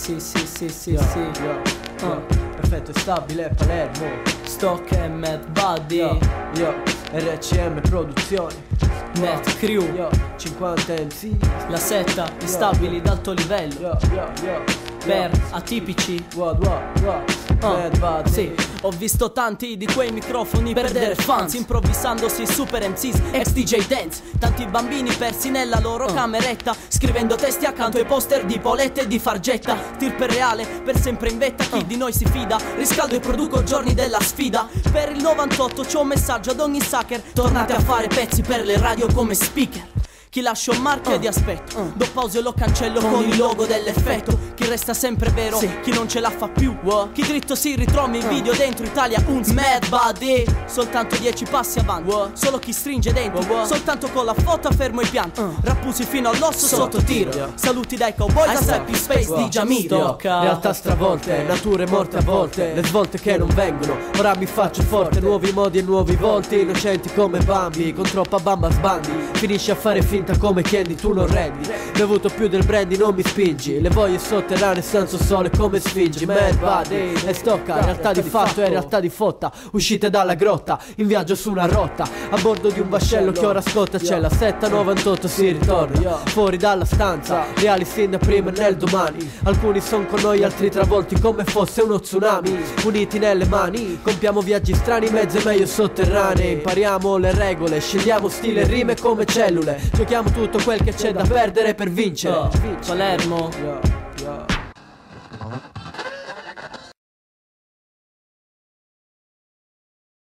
Perfetto e stabile Palermo, Stock e Mad Buddy, RCM Produzioni, Net Crew, 50 MC, la setta, instabili d'alto livello, per atipici. Mad Buddy. Sì, ho visto tanti di quei microfoni perdere fans, improvvisandosi super MCs, ex DJ dance. Tanti bambini persi nella loro cameretta, scrivendo testi accanto ai poster di Paulette e di Fargetta. Tirpe reale, per sempre in vetta, chi di noi si fida? Riscaldo e produco giorni della sfida. Per il 98 c'ho un messaggio ad ogni sucker: tornate a fare pezzi per le radio come speaker. Chi lascia un marchio e di aspetto, do pause e lo cancello con il logo dell'effetto. Chi resta sempre vero, chi non ce la fa più, chi dritto si ritrova in video dentro Italia un Mad Buddy. Soltanto 10 passi avanti, solo chi stringe denti, soltanto con la foto fermo i pianti. Rappusi fino all'osso sotto tiro, saluti dai cowboy da Happy Space di Jamiro. Realtà stravolte, nature morte a volte, le svolte che non vengono, ora mi faccio forte. Nuovi modi e nuovi volti, innocenti come Bambi, con troppa bamba sbandi. Finisci a fare finta come Candy, tu non rendi. Bevuto più del brandy, non mi spingi. Le voglie sotterranee senza sole come sfingi. Mad Buddy e stocca, realtà di fatto e realtà di fotta. Uscite dalla grotta, in viaggio su una rotta, a bordo di un vascello che ora scotta. C'è la setta 98, si ritorna fuori dalla stanza, reali sin da prima e nel domani. Alcuni son con noi, altri travolti come fosse uno tsunami. Uniti nelle mani, compiamo viaggi strani, mezzo e meglio sotterranei. Impariamo le regole, scegliamo stile e rime come cellule. Giochiamo tutto quel che c'è da perdere per vincere. Palermo,